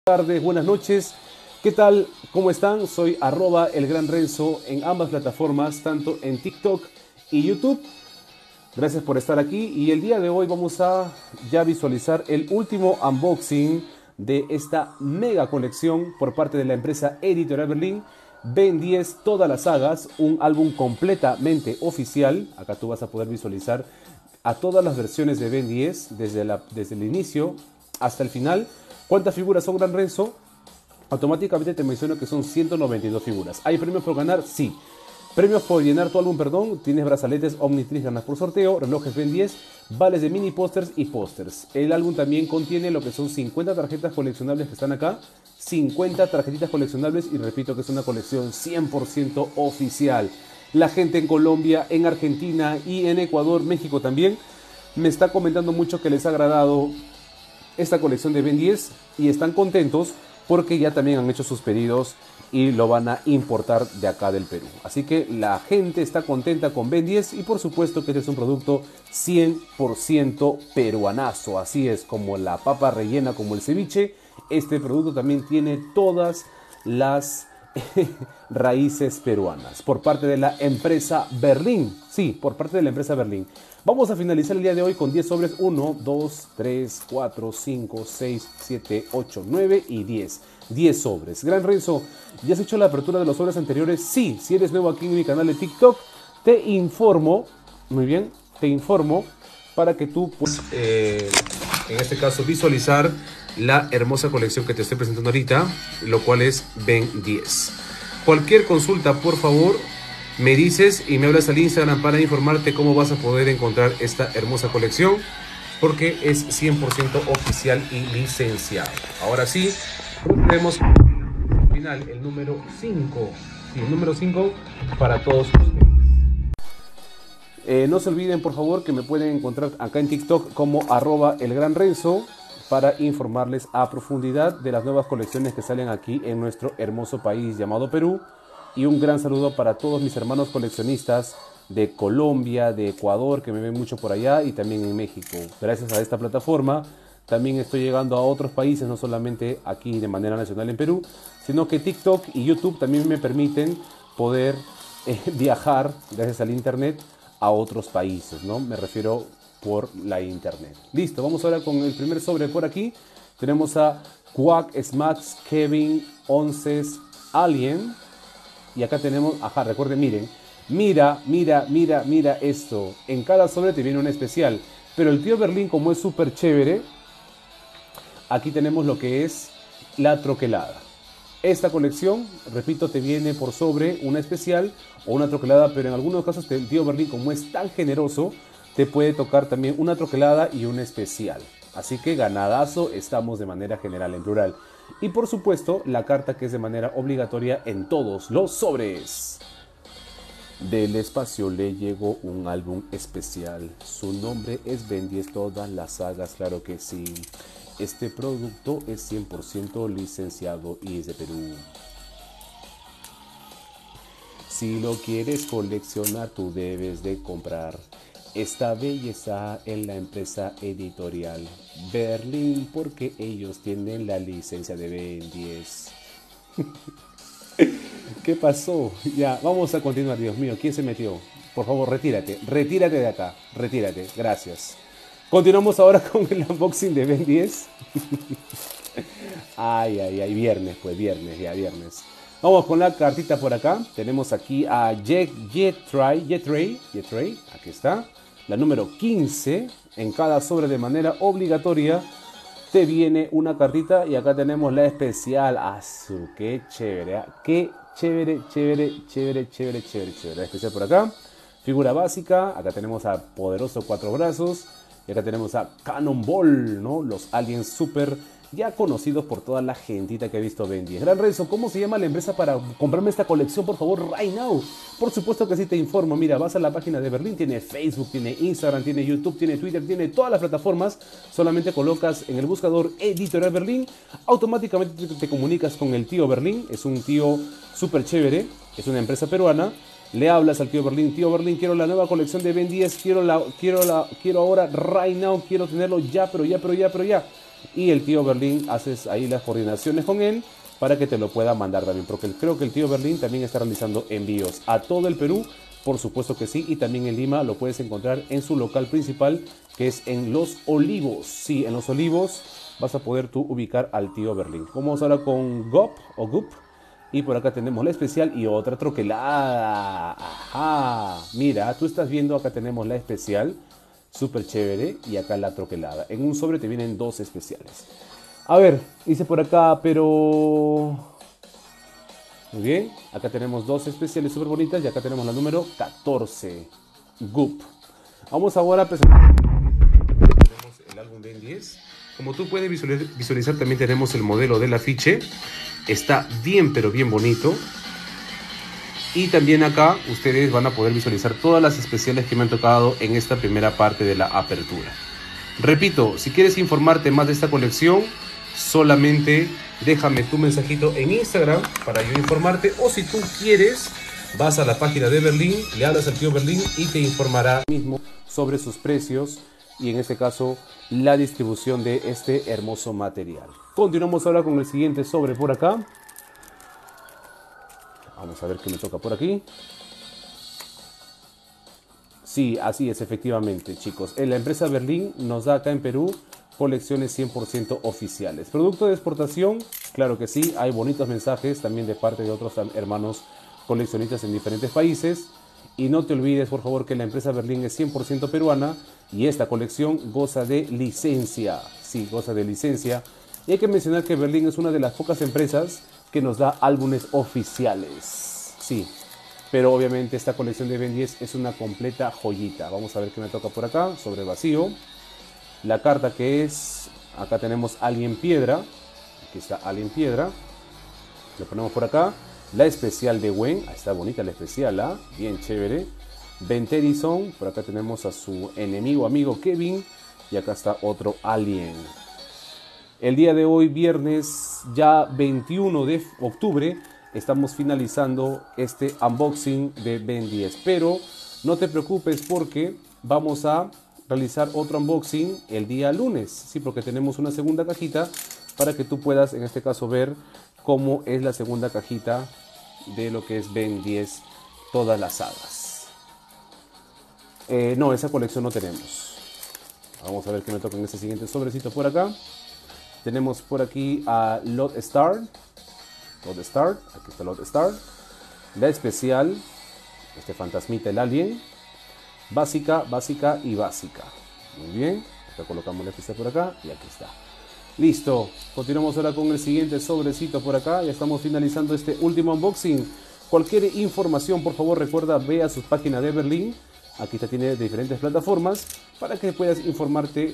Tardes, buenas noches. ¿Qué tal? ¿Cómo están? Soy @el Gran Renzo en ambas plataformas, tanto en TikTok y YouTube. Gracias por estar aquí y el día de hoy vamos a ya visualizar el último unboxing de esta mega colección por parte de la empresa Editorial Berlín. Ben 10, todas las sagas, un álbum completamente oficial. Acá tú vas a poder visualizar a todas las versiones de Ben 10 desde el inicio hasta el final. ¿Cuántas figuras son, Gran Renzo? Automáticamente te menciono que son 192 figuras. ¿Hay premios por ganar? Sí. Premios por llenar tu álbum, perdón. Tienes brazaletes Omnitrix, ganas por sorteo, relojes Ben 10, vales de mini pósters y pósters. El álbum también contiene lo que son 50 tarjetas coleccionables que están acá. 50 tarjetitas coleccionables y repito que es una colección 100% oficial. La gente en Colombia, en Argentina y en Ecuador, México también, me está comentando mucho que les ha agradado esta colección de Ben 10 y están contentos porque ya también han hecho sus pedidos y lo van a importar de acá del Perú. Así que la gente está contenta con Ben 10 y por supuesto que este es un producto 100% peruanazo. Así es, como la papa rellena, como el ceviche, este producto también tiene todas las raíces peruanas por parte de la empresa Berlín. Sí, por parte de la empresa Berlín. Vamos a finalizar el día de hoy con 10 sobres. 1, 2, 3, 4, 5, 6, 7, 8, 9 y 10. 10 sobres. Gran Renzo, ¿ya has hecho la apertura de los sobres anteriores? Sí, si eres nuevo aquí en mi canal de TikTok, te informo, muy bien, te informo para que tú puedas, en este caso, visualizar la hermosa colección que te estoy presentando ahorita, lo cual es Ben 10. Cualquier consulta, por favor, me dices y me hablas al Instagram para informarte cómo vas a poder encontrar esta hermosa colección, porque es 100% oficial y licenciado. Ahora sí, tenemos al final el número 5. Sí, el número 5 para todos ustedes. No se olviden, por favor, que me pueden encontrar acá en TikTok como @elgranrenzo para informarles a profundidad de las nuevas colecciones que salen aquí en nuestro hermoso país llamado Perú. Y un gran saludo para todos mis hermanos coleccionistas de Colombia, de Ecuador, que me ven mucho por allá, y también en México. Gracias a esta plataforma también estoy llegando a otros países, no solamente aquí de manera nacional en Perú, sino que TikTok y YouTube también me permiten poder viajar, gracias al internet, a otros países, ¿no? Me refiero por la internet. Listo, vamos ahora con el primer sobre por aquí. Tenemos a Quack, Smax, Kevin, Onces, Alien. Y acá tenemos, ajá, recuerden, miren, mira esto. En cada sobre te viene un especial. Pero el tío Berlín, como es súper chévere, aquí tenemos lo que es la troquelada. Esta colección, repito, te viene por sobre una especial o una troquelada, pero en algunos casos el tío Berlín, como es tan generoso, te puede tocar también una troquelada y un especial. Así que ganadazo estamos de manera general, en plural. Y por supuesto, la carta que es de manera obligatoria en todos los sobres. Del espacio le llegó un álbum especial. Su nombre es Ben 10, todas las sagas, claro que sí. Este producto es 100% licenciado y es de Perú. Si lo quieres coleccionar, tú debes de comprar esta belleza en la empresa Editorial Berlín, porque ellos tienen la licencia de Ben 10. ¿Qué pasó? Ya, vamos a continuar, Dios mío, ¿quién se metió? Por favor, retírate de acá, retírate, gracias. Continuamos ahora con el unboxing de Ben 10. Ay, viernes, pues viernes, ya viernes. Vamos con la cartita por acá. Tenemos aquí a Jetray, aquí está. La número 15. En cada sobre de manera obligatoria te viene una cartita y acá tenemos la especial. Azul, qué chévere, ¿eh? Qué chévere. La especial por acá. Figura básica. Acá tenemos a Poderoso Cuatro Brazos. Y acá tenemos a Cannonball, ¿no? Los aliens super ya conocidos por toda la gentita que ha visto Ben 10. Gran Renzo, ¿cómo se llama la empresa para comprarme esta colección, por favor, right now? Por supuesto que sí te informo. Mira, vas a la página de Berlín, tiene Facebook, tiene Instagram, tiene YouTube, tiene Twitter, tiene todas las plataformas. Solamente colocas en el buscador Editorial Berlín, automáticamente te comunicas con el tío Berlín. Es un tío súper chévere, es una empresa peruana. Le hablas al tío Berlín, quiero la nueva colección de Ben 10, quiero ahora, right now, quiero tenerlo ya, pero ya. y el tío Berlín haces ahí las coordinaciones con él para que te lo pueda mandar también, porque creo que el tío Berlín también está realizando envíos a todo el Perú, por supuesto que sí, y también en Lima lo puedes encontrar en su local principal, que es en Los Olivos. Sí, en Los Olivos vas a poder tú ubicar al tío Berlín. Vamos ahora con GOP o GUP. Y por acá tenemos la especial y otra troquelada. Ajá. Mira, tú estás viendo, acá tenemos la especial. Súper chévere. Y acá la troquelada. En un sobre te vienen dos especiales. A ver, dice por acá, pero... Muy bien. Acá tenemos dos especiales súper bonitas. Y acá tenemos la número 14. GUP. Vamos ahora a presentar... Tenemos el álbum Ben 10. Como tú puedes visualizar, también tenemos el modelo del afiche. Está bien, pero bien bonito. Y también acá ustedes van a poder visualizar todas las especiales que me han tocado en esta primera parte de la apertura. Repito, si quieres informarte más de esta colección, solamente déjame tu mensajito en Instagram para yo informarte. O si tú quieres, vas a la página de Berlín, le hablas al tío Berlín y te informará mismo sobre sus precios y en este caso la distribución de este hermoso material. Continuamos ahora con el siguiente sobre por acá. Vamos a ver qué me toca por aquí. Sí, así es, efectivamente, chicos. La empresa Berlín nos da acá en Perú colecciones 100% oficiales. Producto de exportación, claro que sí. Hay bonitos mensajes también de parte de otros hermanos coleccionistas en diferentes países. Y no te olvides, por favor, que la empresa Berlín es 100% peruana y esta colección goza de licencia. Sí, goza de licencia. Y hay que mencionar que Berlín es una de las pocas empresas que nos da álbumes oficiales. Sí, pero obviamente esta colección de Ben 10 es una completa joyita. Vamos a ver qué me toca por acá, sobre vacío. La carta que es, acá tenemos Alien Piedra. Aquí está Alien Piedra. Lo ponemos por acá. La especial de Gwen, está bonita la especial, ¿ah? Bien chévere. Ben Tennyson, por acá tenemos a su enemigo amigo Kevin. Y acá está otro Alien. El día de hoy, viernes ya 21 de octubre, estamos finalizando este unboxing de Ben 10. Pero no te preocupes porque vamos a realizar otro unboxing el día lunes. Sí, porque tenemos una segunda cajita para que tú puedas en este caso ver cómo es la segunda cajita de lo que es Ben 10, todas las sagas. No, esa colección no tenemos. Vamos a ver qué me toca en este siguiente sobrecito por acá. Tenemos por aquí a Lot Star. Lot Star, aquí está Lot Star. La especial, este fantasmita, el alien. Básica, básica y básica. Muy bien, acá colocamos la especial por acá y aquí está. Listo, continuamos ahora con el siguiente sobrecito por acá. Ya estamos finalizando este último unboxing. Cualquier información, por favor, recuerda, ve a su página de Berlín. Aquí te tiene diferentes plataformas para que puedas informarte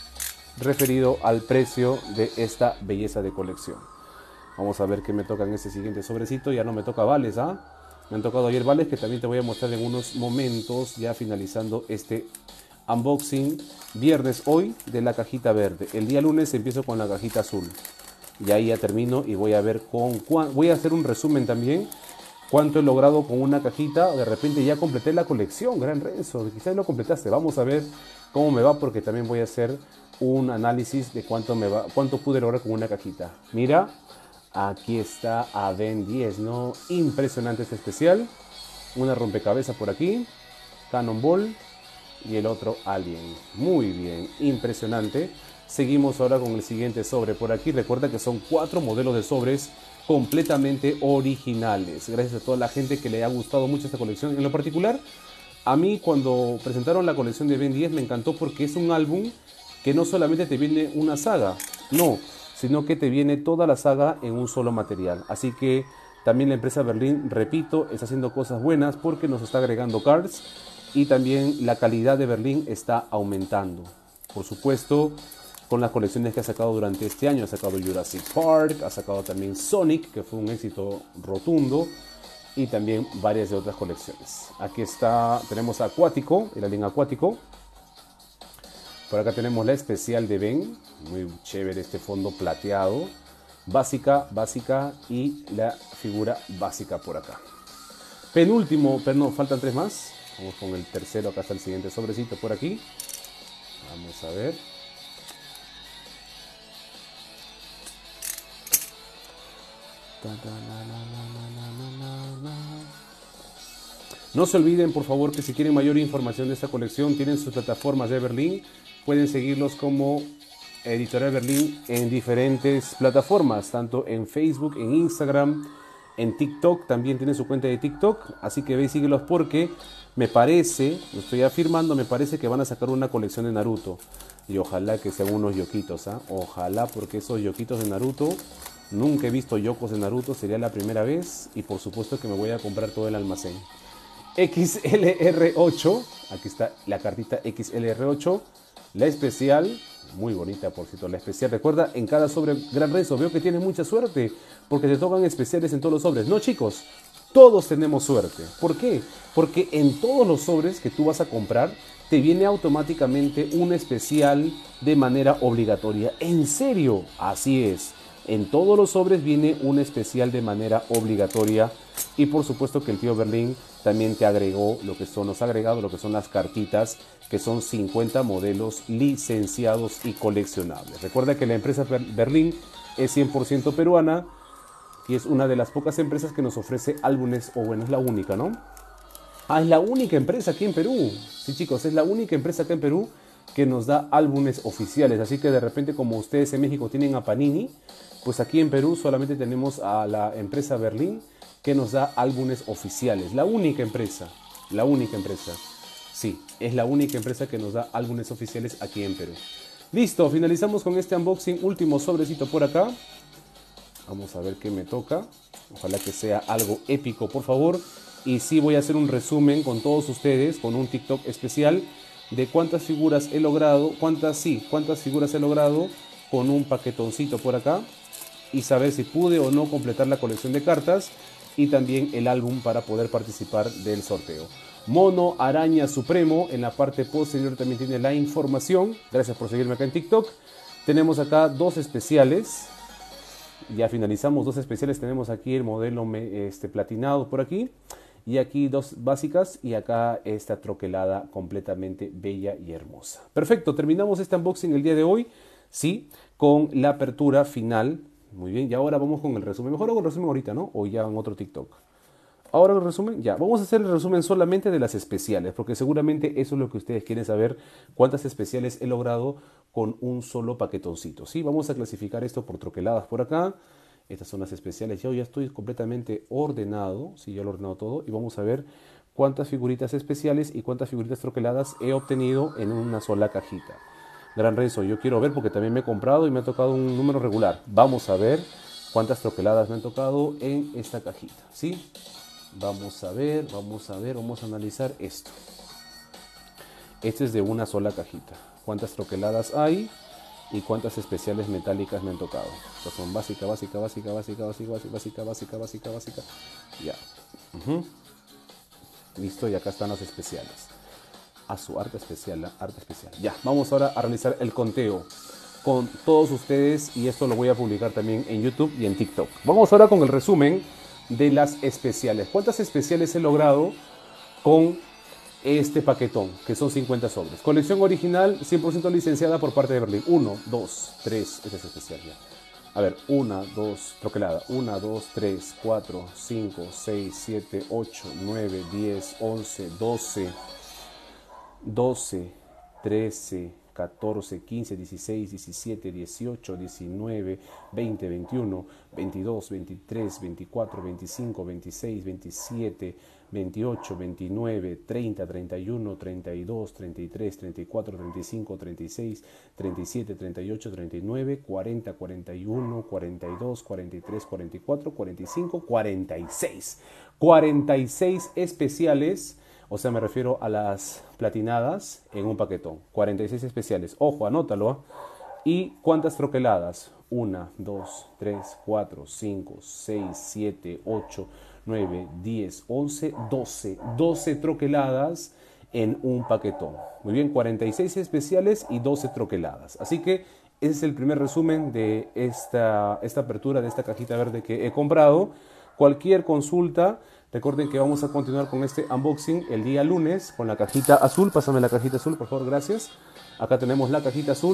referido al precio de esta belleza de colección. Vamos a ver qué me toca en este siguiente sobrecito. Ya no me toca vales, ¿ah? Me han tocado ayer vales que también te voy a mostrar en unos momentos, ya finalizando este unboxing viernes hoy de la cajita verde. El día lunes empiezo con la cajita azul. Y ahí ya termino y voy a ver voy a hacer un resumen también cuánto he logrado con una cajita. De repente ya completé la colección, Gran Renzo. Quizás lo completaste. Vamos a ver cómo me va porque también voy a hacer un análisis de cuánto pude lograr con una cajita. Mira, aquí está a Ben 10, ¿no? Impresionante este especial. Una rompecabezas por aquí, Cannonball y el otro Alien. Muy bien, impresionante. Seguimos ahora con el siguiente sobre por aquí. Recuerda que son 4 modelos de sobres completamente originales. Gracias a toda la gente que le ha gustado mucho esta colección. En lo particular, a mí cuando presentaron la colección de Ben 10 me encantó porque es un álbum que no solamente te viene una saga, no, sino que te viene toda la saga en un solo material. Así que también la empresa Berlín, repito, está haciendo cosas buenas porque nos está agregando cards y también la calidad de Berlín está aumentando. Por supuesto, con las colecciones que ha sacado durante este año, ha sacado Jurassic Park, ha sacado también Sonic, que fue un éxito rotundo, y también varias de otras colecciones. Aquí está, tenemos Acuático, el alien acuático. Por acá tenemos la especial de Ben, muy chévere este fondo plateado. Básica, básica y la figura básica por acá. Penúltimo, pero no, faltan 3 más. Vamos con el tercero, acá está el siguiente sobrecito por aquí. Vamos a ver. No se olviden, por favor, que si quieren mayor información de esta colección, tienen sus plataformas de Berlín. Pueden seguirlos como Editorial Berlín en diferentes plataformas, tanto en Facebook, en Instagram, en TikTok. También tienen su cuenta de TikTok, así que ve y síguelos porque me parece, lo estoy afirmando, me parece que van a sacar una colección de Naruto. Y ojalá que sean unos yoquitos, ¿ah? Ojalá, porque esos yoquitos de Naruto, nunca he visto yokos de Naruto, sería la primera vez. Y por supuesto que me voy a comprar todo el almacén. XLR8, aquí está la cartita XLR8, la especial, muy bonita por cierto, la especial. Recuerda, en cada sobre, Gran Renzo, veo que tienes mucha suerte, porque te tocan especiales en todos los sobres. No, chicos, todos tenemos suerte. ¿Por qué? Porque en todos los sobres que tú vas a comprar, te viene automáticamente un especial de manera obligatoria. ¿En serio? Así es. En todos los sobres viene un especial de manera obligatoria. Y por supuesto que el tío Berlín también te agregó lo que son, nos ha agregado lo que son las cartitas, que son 50 modelos licenciados y coleccionables. Recuerda que la empresa Berlín es 100% peruana y es una de las pocas empresas que nos ofrece álbumes, o bueno, es la única, ¿no? Ah, es la única empresa aquí en Perú. Sí, chicos, es la única empresa acá en Perú que nos da álbumes oficiales. Así que de repente, como ustedes en México tienen a Panini, pues aquí en Perú solamente tenemos a la empresa Berlín que nos da álbumes oficiales. La única empresa, la única empresa. Sí, es la única empresa que nos da álbumes oficiales aquí en Perú. Listo, finalizamos con este unboxing. Último sobrecito por acá. Vamos a ver qué me toca. Ojalá que sea algo épico, por favor. Y sí voy a hacer un resumen con todos ustedes, con un TikTok especial, de cuántas figuras he logrado, cuántas figuras he logrado con un paquetoncito por acá. Y saber si pude o no completar la colección de cartas. Y también el álbum para poder participar del sorteo. Mono Araña Supremo, en la parte posterior también tiene la información. Gracias por seguirme acá en TikTok. Tenemos acá dos especiales. Ya finalizamos dos especiales. Tenemos aquí el modelo platinado por aquí. Y aquí dos básicas. Y acá esta troquelada completamente bella y hermosa. Perfecto, terminamos este unboxing el día de hoy. Sí, con la apertura final. Muy bien, y ahora vamos con el resumen. Mejor hago el resumen ahorita, ¿no? O ya en otro TikTok. Ahora el resumen, ya. Vamos a hacer el resumen solamente de las especiales, porque seguramente eso es lo que ustedes quieren saber. Cuántas especiales he logrado con un solo paquetoncito, ¿sí? Vamos a clasificar esto por troqueladas por acá. Estas son las especiales. Yo ya estoy completamente ordenado, sí, ya lo he ordenado todo. Y vamos a ver cuántas figuritas especiales y cuántas figuritas troqueladas he obtenido en una sola cajita. Gran Renzo, yo quiero ver porque también me he comprado y me ha tocado un número regular. Vamos a ver cuántas troqueladas me han tocado en esta cajita, ¿sí? Vamos a ver, vamos a analizar esto. Este es de una sola cajita. ¿Cuántas troqueladas hay? Y cuántas especiales metálicas me han tocado. Estas son básica. Ya. Listo, y acá están las especiales. A su arte especial, arte especial. Ya, vamos ahora a realizar el conteo con todos ustedes y esto lo voy a publicar también en YouTube y en TikTok. Vamos ahora con el resumen de las especiales. ¿Cuántas especiales he logrado con este paquetón? Que son 50 sobres. Colección original 100% licenciada por parte de Berlín. 1, 2, 3. Esta es especial ya. A ver, 1, 2, troquelada. 1, 2, 3, 4, 5, 6, 7, 8, 9, 10, 11, 12, 13, 14, 15, 16, 17, 18, 19, 20, 21, 22, 23, 24, 25, 26, 27, 28, 29, 30, 31, 32, 33, 34, 35, 36, 37, 38, 39, 40, 41, 42, 43, 44, 45, 46. 46 especiales. O sea, me refiero a las platinadas en un paquetón. 46 especiales. Ojo, anótalo. ¿Y cuántas troqueladas? 1, 2, 3, 4, 5, 6, 7, 8, 9, 10, 11, 12. 12 troqueladas en un paquetón. Muy bien, 46 especiales y 12 troqueladas. Así que ese es el primer resumen de esta apertura de esta cajita verde que he comprado. Cualquier consulta, recuerden que vamos a continuar con este unboxing el día lunes con la cajita azul. Pásame la cajita azul, por favor, gracias. Acá tenemos la cajita azul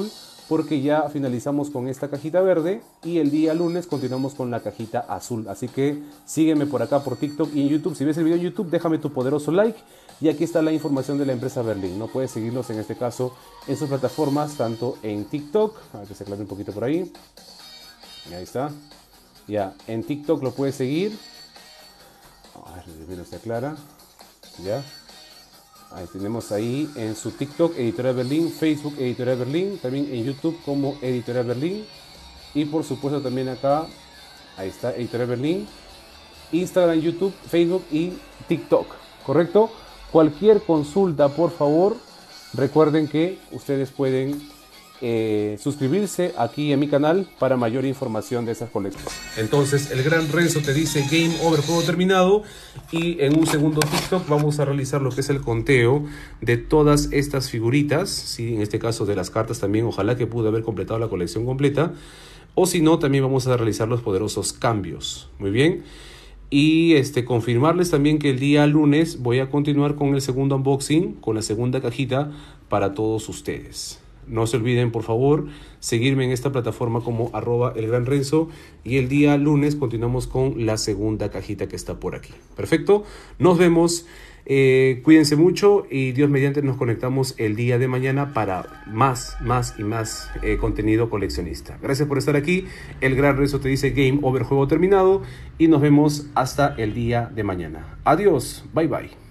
porque ya finalizamos con esta cajita verde y el día lunes continuamos con la cajita azul. Así que sígueme por acá por TikTok y en YouTube. Si ves el video en YouTube, déjame tu poderoso like. Y aquí está la información de la empresa Berlin. No puedes seguirlos en este caso en sus plataformas, tanto en TikTok, a ver que se aclare un poquito por ahí. Y ahí está. Ya, en TikTok lo puedes seguir. A ver, mira, se aclara. Ya. Ahí tenemos ahí en su TikTok Editorial Berlin, Facebook Editorial Berlin, también en YouTube como Editorial Berlin y por supuesto también acá, ahí está Editorial Berlin, Instagram, YouTube, Facebook y TikTok, ¿correcto? Cualquier consulta, por favor, recuerden que ustedes pueden suscribirse aquí en mi canal para mayor información de esas colecciones. Entonces el gran Renzo te dice Game Over, juego terminado, y en un segundo TikTok vamos a realizar lo que es el conteo de todas estas figuritas, ¿sí? En este caso de las cartas también, ojalá que pude haber completado la colección completa, o si no también vamos a realizar los poderosos cambios. Muy bien. Y confirmarles también que el día lunes voy a continuar con el segundo unboxing, con la segunda cajita para todos ustedes. No se olviden, por favor, seguirme en esta plataforma como @elgranrenzo y el día lunes continuamos con la segunda cajita que está por aquí. Perfecto, nos vemos, cuídense mucho y Dios mediante nos conectamos el día de mañana para más contenido coleccionista. Gracias por estar aquí, el gran Renzo te dice Game Over, juego terminado y nos vemos hasta el día de mañana. Adiós, bye bye.